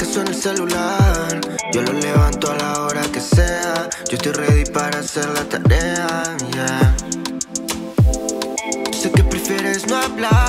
suena el celular, yo lo levanto a la hora que sea. Yo estoy ready para hacer la tarea, yeah. Sé que prefieres no hablar,